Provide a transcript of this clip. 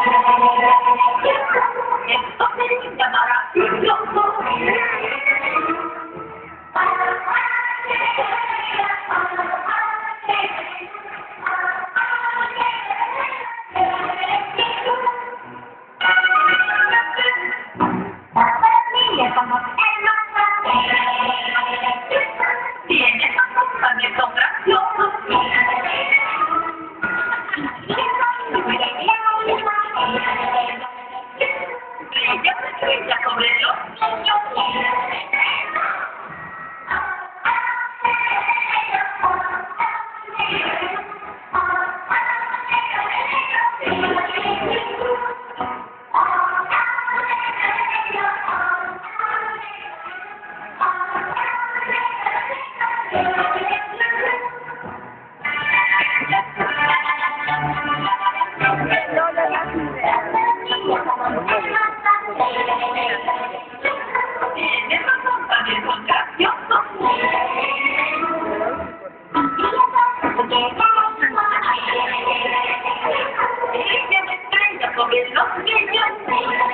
Esto se llamará loco. Tienes razón, también son graciosos. Ella se estrella sobre los niños. Tienes razón, también son graciosos. Ella me estrella sobre los niños.